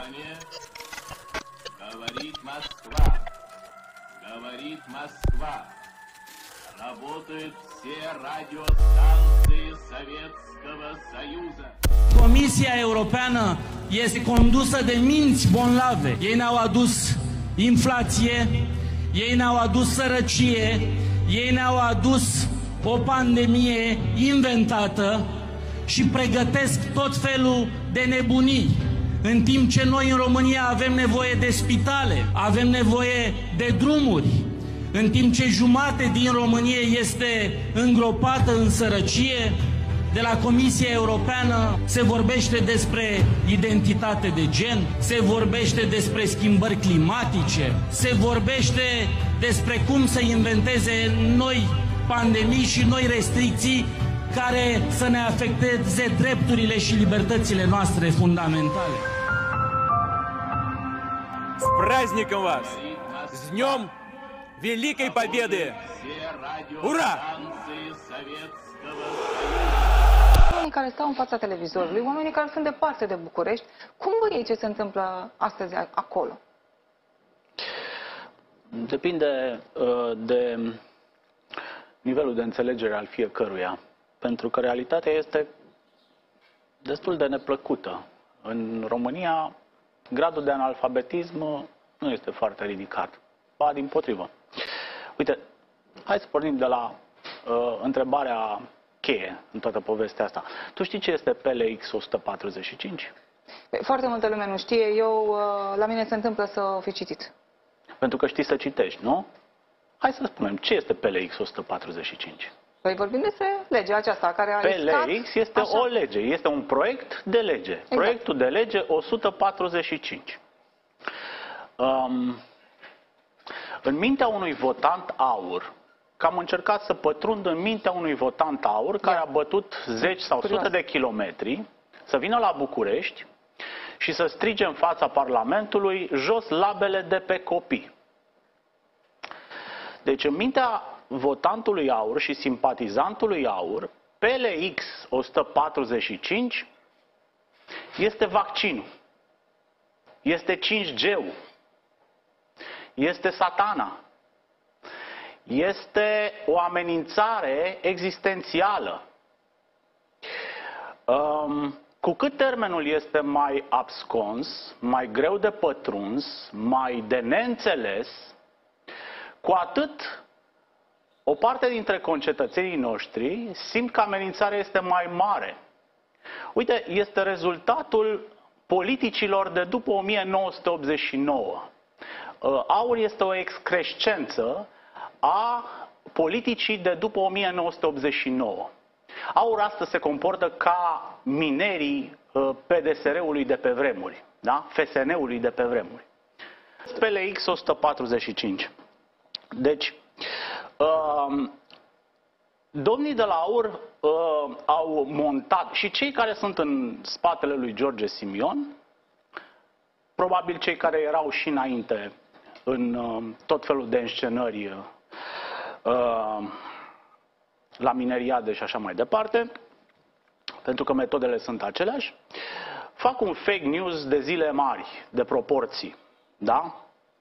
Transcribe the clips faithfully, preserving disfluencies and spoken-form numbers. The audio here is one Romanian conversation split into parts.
Внимание! Говорит Москва! Говорит Москва! Работают все радиостанции Советского Союза. Comisia Europeană este condusă de minți bonlave. Ei ne-au adus inflație, ei ne-au adus sărăcie, ei ne-au adus o pandemie inventată și pregătesc tot felul de nebunii. În timp ce noi în România avem nevoie de spitale, avem nevoie de drumuri, în timp ce jumate din România este îngropată în sărăcie, de la Comisia Europeană se vorbește despre identitate de gen, se vorbește despre schimbări climatice, se vorbește despre cum să inventeze noi pandemii și noi restricții care să ne afecteze drepturile și libertățile noastre fundamentale. С праздником вас! С Днем Великой Победы! Ура! Oamenii care stau în fața televizorului, oamenii care sunt departe de București, cum văd ei ce se întâmplă astăzi acolo? Depinde uh, de nivelul de înțelegere al fiecăruia. Pentru că realitatea este destul de neplăcută. În România, gradul de analfabetism nu este foarte ridicat. Ba, dimpotrivă. Uite, hai să pornim de la uh, întrebarea cheie în toată povestea asta. Tu știi ce este P L X o sută patruzeci și cinci? Foarte multă lume nu știe. Eu, uh, la mine se întâmplă să fi citit. Pentru că știi să citești, nu? Hai să spunem, ce este P L X o sută patruzeci și cinci? Păi vorbim despre legea aceasta care a P L X este așa. o lege, este un proiect de lege. Exact. Proiectul de lege o sută patruzeci și cinci. Um, în mintea unui votant aur, că am încercat să pătrund în mintea unui votant aur care a bătut zeci sau sute de kilometri, să vină la București și să strige în fața Parlamentului jos labele de pe copii. Deci în mintea votantului aur și simpatizantului aur, P L X o sută patruzeci și cinci este vaccinul, este cinci G-ul, este satana, este o amenințare existențială. Um, cu cât termenul este mai abscons, mai greu de pătruns, mai de neînțeles, cu atât o parte dintre concetățenii noștri simt că amenințarea este mai mare. Uite, este rezultatul politicilor de după o mie nouă sute optzeci și nouă. Aur este o excrescență a politicii de după o mie nouă sute optzeci și nouă. Aur astăzi se comportă ca minerii P D S R-ului de pe vremuri, da? F S N-ului de pe vremuri. P L X o sută patruzeci și cinci. Deci, uh, domnii de la Aur uh, au montat, și cei care sunt în spatele lui George Simion, probabil cei care erau și înainte în uh, tot felul de înscenări uh, la mineriade și așa mai departe, pentru că metodele sunt aceleași, fac un fake news de zile mari, de proporții, da?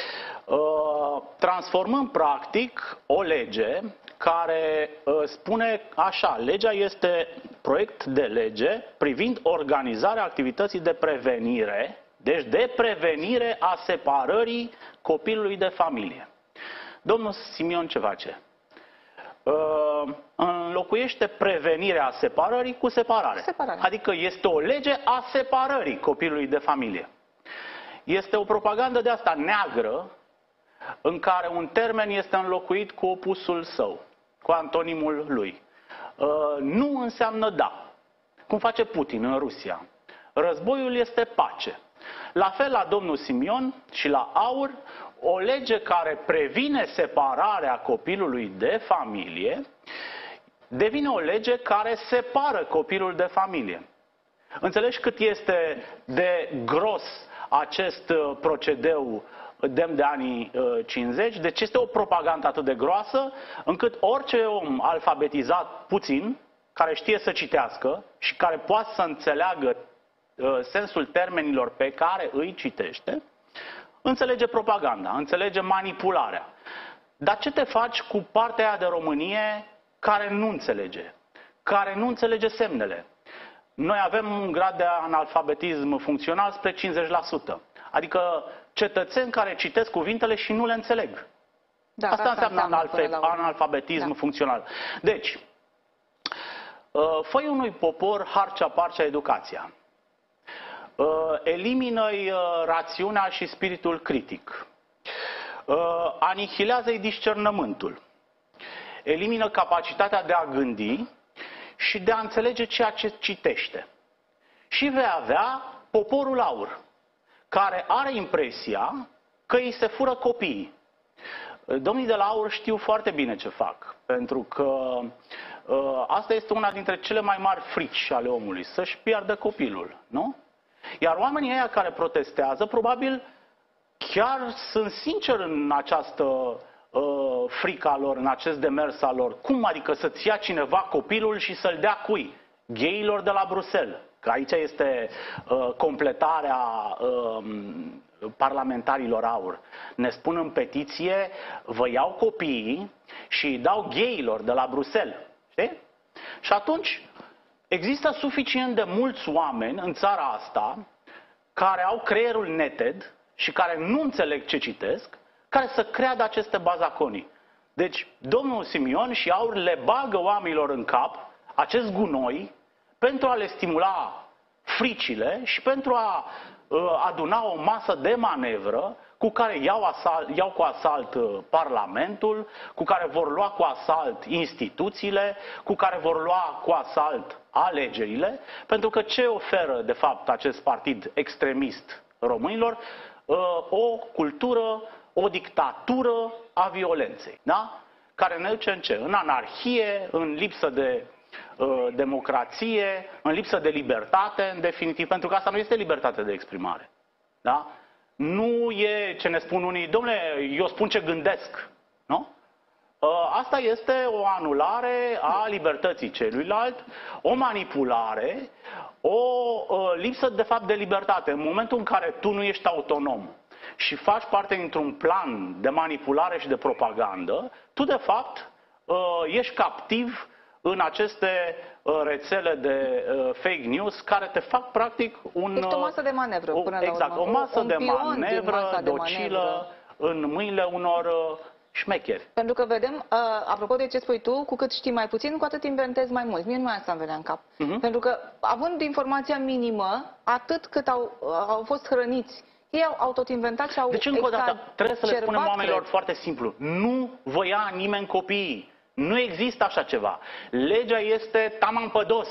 Uh, transformând practic o lege care uh, spune așa: legea este proiect de lege privind organizarea activității de prevenire, deci de prevenire a separării copilului de familie. Domnul Simion ce face? Uh, înlocuiește prevenirea separării cu separare. Separare. Adică este o lege a separării copilului de familie. Este o propagandă de asta neagră, în care un termen este înlocuit cu opusul său, cu antonimul lui. Uh, nu înseamnă da. Cum face Putin în Rusia. Războiul este pace. La fel la domnul Simion și la Aur, o lege care previne separarea copilului de familie devine o lege care separă copilul de familie. Înțelegi cât este de gros acest procedeu demn de anii cincizeci? Deci este o propagandă atât de groasă încât orice om alfabetizat puțin, care știe să citească și care poate să înțeleagă sensul termenilor pe care îi citește, înțelege propaganda, înțelege manipularea. Dar ce te faci cu partea aia de Românie care nu înțelege, care nu înțelege semnele? Noi avem un grad de analfabetism funcțional spre cincizeci la sută. Adică cetățeni care citesc cuvintele și nu le înțeleg. Da, asta, asta înseamnă, înseamnă analf analfabetism da. funcțional. Deci, fă-i unui popor harcea-parcea educația. Elimină-i rațiunea și spiritul critic. Anihilează-i discernământul. Elimină capacitatea de a gândi și de a înțelege ceea ce citește. Și vei avea poporul aur, care are impresia că îi se fură copiii. Domnii de la aur știu foarte bine ce fac, pentru că uh, asta este una dintre cele mai mari frici ale omului, să-și piardă copilul, nu? Iar oamenii ăia care protestează, probabil chiar sunt sinceri în această uh, frica lor, în acest demers al lor. Cum adică să-ți ia cineva copilul și să-l dea cui? Gheilor de la Bruxelles. Că aici este uh, completarea uh, parlamentarilor aur. Ne spun în petiție, vă iau copiii și îi dau gheilor de la Bruxelles. Știi? Și atunci există suficient de mulți oameni în țara asta care au creierul neted și care nu înțeleg ce citesc, care să creadă aceste bazaconii. Deci, domnul Simion și aur le bagă oamenilor în cap acest gunoi pentru a le stimula fricile și pentru a uh, aduna o masă de manevră cu care iau, asalt, iau cu asalt uh, Parlamentul, cu care vor lua cu asalt instituțiile, cu care vor lua cu asalt alegerile, pentru că ce oferă de fapt acest partid extremist românilor? Uh, o cultură, o dictatură a violenței, da? Care ne duce în ce? În anarhie, în lipsă de democrație, în lipsă de libertate, în definitiv, pentru că asta nu este libertate de exprimare. Da? Nu e ce ne spun unii, domnule, eu spun ce gândesc. Nu? Asta este o anulare a libertății celuilalt, o manipulare, o lipsă de fapt de libertate. În momentul în care tu nu ești autonom și faci parte dintr-un plan de manipulare și de propagandă, tu de fapt ești captiv în aceste uh, rețele de uh, fake news care te fac practic un... Este o masă de manevră până o, exact, la urmă. o masă un de manevră de docilă manevră. în mâinile unor uh, șmecheri. Pentru că vedem, uh, apropo de ce spui tu, cu cât știi mai puțin, cu atât inventezi mai mult. Mie numai asta îmi venea în cap. Uh-huh. Pentru că, având informația minimă, atât cât au, uh, au fost hrăniți, ei au, au tot inventat și au... Deci, încă o dată, trebuie să le spunem oamenilor cred. foarte simplu. Nu vă ia nimeni copiii. Nu există așa ceva. Legea este taman pădos.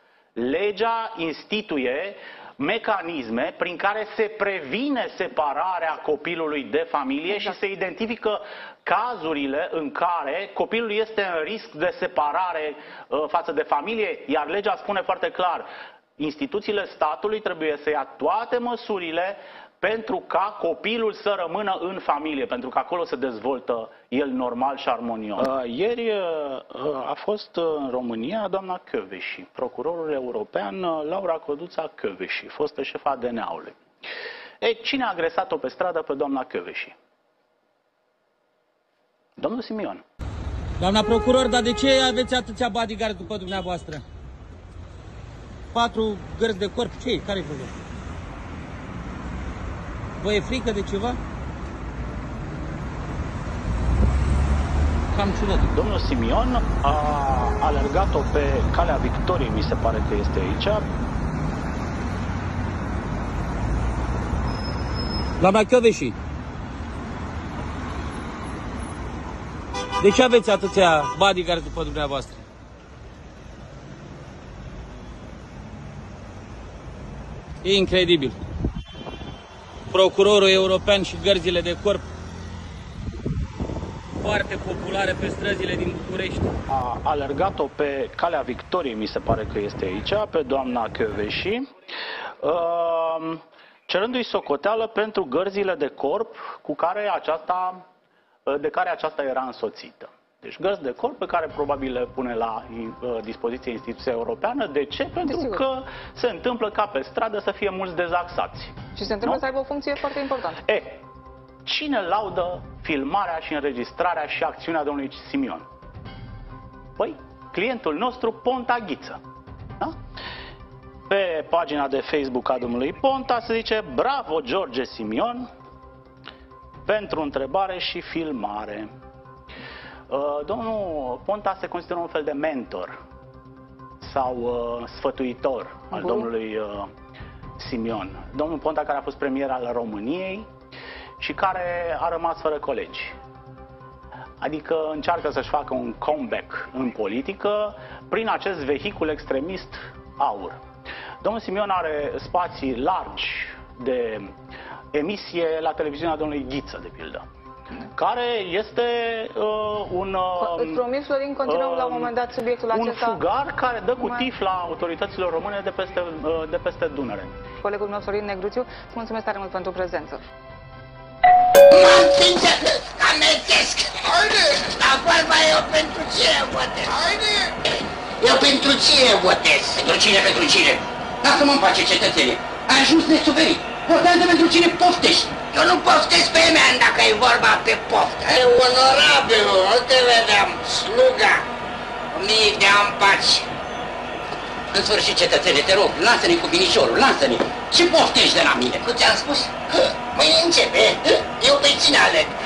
Legea instituie mecanisme prin care se previne separarea copilului de familie exact. și se identifică cazurile în care copilul este în risc de separare uh, față de familie, iar legea spune foarte clar, instituțiile statului trebuie să ia toate măsurile pentru ca copilul să rămână în familie, pentru că acolo se dezvoltă el normal și armonios. Uh, ieri uh, a fost în România doamna Kövesi, procurorul european Laura Codruța Kövesi, fostă șefa A D N-ului. Ei, cine a agresat-o pe stradă pe doamna Kövesi? Domnul Simion. Doamna procuror, dar de ce aveți atâția bodyguard după dumneavoastră? Patru gărzi de corp, ce? Care-i problema? Vă e frică de ceva? Cam ciudat. Domnul Simion a alergat-o pe Calea Victoriei, mi se pare că este aici. Doamna Kövesi, de ce aveți atâția bodyguard după dumneavoastră? E incredibil. Procurorul european și gărzile de corp foarte populare pe străzile din București. A alergat-o pe Calea Victoriei, mi se pare că este aici, pe doamna Kövesi, cerându-i socoteală pentru gărzile de corp cu care aceasta, de care aceasta era însoțită. Deci gărzi de col pe care probabil le pune la uh, dispoziție instituția europeană. De ce? Pentru Desigur. că se întâmplă ca pe stradă să fie mulți dezaxați. Și se întâmplă Nu? să aibă o funcție foarte importantă. E, cine laudă filmarea și înregistrarea și acțiunea domnului Simion? Păi, clientul nostru, Ponta Ghiță. Da? Pe pagina de Facebook a domnului Ponta se zice: bravo George Simion pentru întrebare și filmare. Domnul Ponta se consideră un fel de mentor sau uh, sfătuitor al Bun. domnului uh, Simion. Domnul Ponta, care a fost premier al României și care a rămas fără colegi. Adică încearcă să-și facă un comeback în politică prin acest vehicul extremist AUR. Domnul Simion are spații largi de emisie la televiziunea domnului Ghiță, de pildă, care este uh, un... Uh, Îți promit, Florin, continuăm uh, la un moment dat subiectul un acesta. Un fugar care dă cu Mai... tifla autorităților române de peste, uh, de peste Dunăre. Colegul meu, Florin Negruțiu, îți mulțumesc tare mult pentru prezență. Mă împinge, amețesc! Haide! Dar vorba, eu pentru cine votez? Haide! Eu pentru cine votez? Pentru cine, pentru cine? Lasă-mă în pace, cetățene! Ai ajuns nesuverit! Votează pentru cine poftești! Eu nu poftesc pe mine dacă e vorba pe poftă! E onorabil, nu te vedeam, sluga! Mii de ampaci! În sfârșit, cetățene, te rog, lasă-ne cu binișorul, lasă-ne! Ce poftești de la mine? Nu ți-am spus? Mâine începe, eu pe cine aleg?